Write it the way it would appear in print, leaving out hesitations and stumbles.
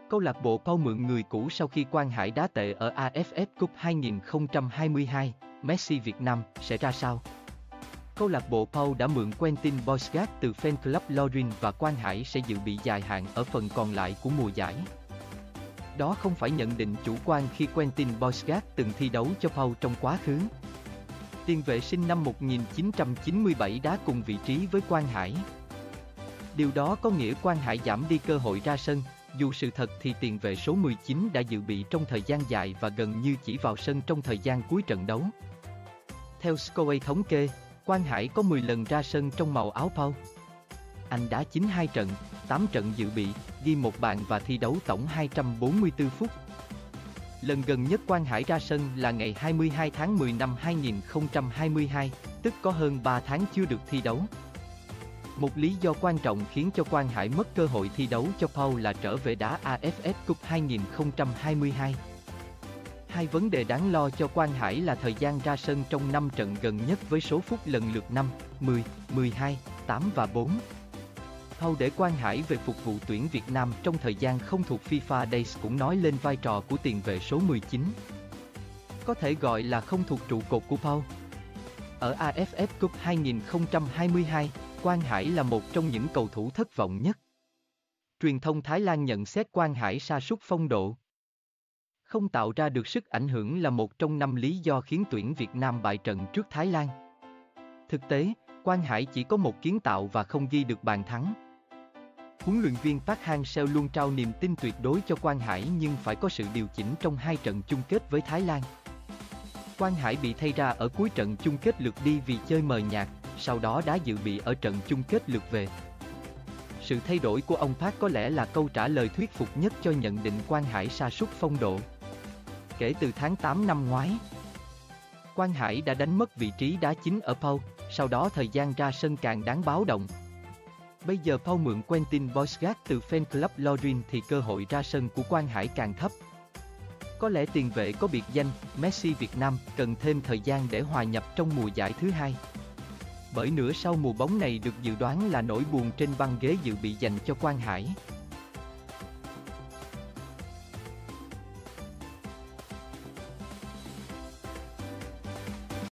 Câu lạc bộ Pau mượn người cũ sau khi Quang Hải đá tệ ở AFF Cup 2022, Messi Việt Nam sẽ ra sao? Câu lạc bộ Pau đã mượn Quentin Boisgat từ Fan Club Lorient và Quang Hải sẽ dự bị dài hạn ở phần còn lại của mùa giải. Đó không phải nhận định chủ quan khi Quentin Boisgat từng thi đấu cho Pau trong quá khứ. Tiền vệ sinh năm 1997 đá cùng vị trí với Quang Hải. Điều đó có nghĩa Quang Hải giảm đi cơ hội ra sân, dù sự thật thì tiền vệ số 19 đã dự bị trong thời gian dài và gần như chỉ vào sân trong thời gian cuối trận đấu. Theo Scorer thống kê, Quang Hải có 10 lần ra sân trong màu áo Pau. Anh đá 92 trận, 8 trận dự bị, ghi 1 bàn và thi đấu tổng 244 phút. Lần gần nhất Quang Hải ra sân là ngày 22 tháng 10 năm 2022, tức có hơn 3 tháng chưa được thi đấu. Một lý do quan trọng khiến cho Quang Hải mất cơ hội thi đấu cho Pau là trở về đá AFF Cup 2022. Hai vấn đề đáng lo cho Quang Hải là thời gian ra sân trong 5 trận gần nhất với số phút lần lượt 5, 10, 12, 8 và 4. Pau để Quang Hải về phục vụ tuyển Việt Nam trong thời gian không thuộc FIFA Days cũng nói lên vai trò của tiền vệ số 19. Có thể gọi là không thuộc trụ cột của Pau. Ở AFF Cup 2022, Quang Hải là một trong những cầu thủ thất vọng nhất. Truyền thông Thái Lan nhận xét Quang Hải sa sút phong độ. Không tạo ra được sức ảnh hưởng là một trong 5 lý do khiến tuyển Việt Nam bại trận trước Thái Lan. Thực tế, Quang Hải chỉ có một kiến tạo và không ghi được bàn thắng. Huấn luyện viên Park Hang-seo luôn trao niềm tin tuyệt đối cho Quang Hải nhưng phải có sự điều chỉnh trong 2 trận chung kết với Thái Lan. Quang Hải bị thay ra ở cuối trận chung kết lượt đi vì chơi mờ nhạt, sau đó đá dự bị ở trận chung kết lượt về. Sự thay đổi của ông Park có lẽ là câu trả lời thuyết phục nhất cho nhận định Quang Hải sa sút phong độ. Kể từ tháng 8 năm ngoái, Quang Hải đã đánh mất vị trí đá chính ở Pau, sau đó thời gian ra sân càng đáng báo động. Bây giờ Pau mượn Quentin Boisgat từ Fan Club Lorient thì cơ hội ra sân của Quang Hải càng thấp. Có lẽ tiền vệ có biệt danh Messi Việt Nam cần thêm thời gian để hòa nhập trong mùa giải thứ hai. Bởi nửa sau mùa bóng này được dự đoán là nỗi buồn trên băng ghế dự bị dành cho Quang Hải.